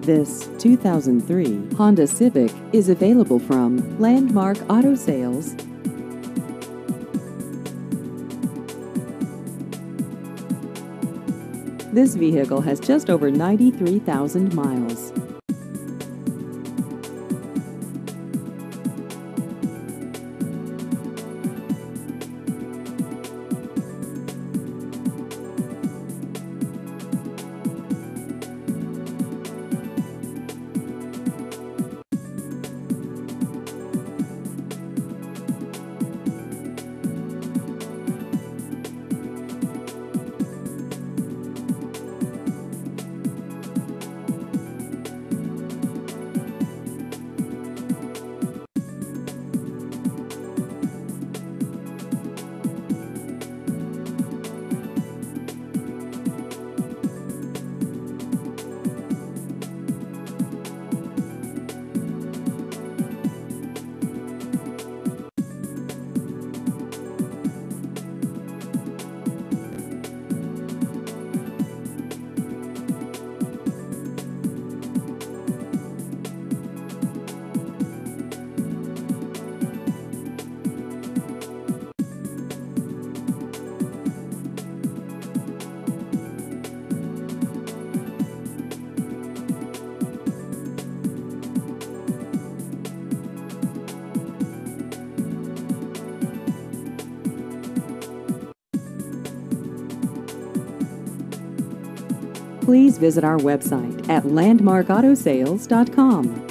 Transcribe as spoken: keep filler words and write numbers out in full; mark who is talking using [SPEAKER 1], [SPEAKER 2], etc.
[SPEAKER 1] This two thousand three Honda Civic is available from Landmark Auto Sales. This vehicle has just over ninety-three thousand miles. Please visit our website at landmark auto sales dot com.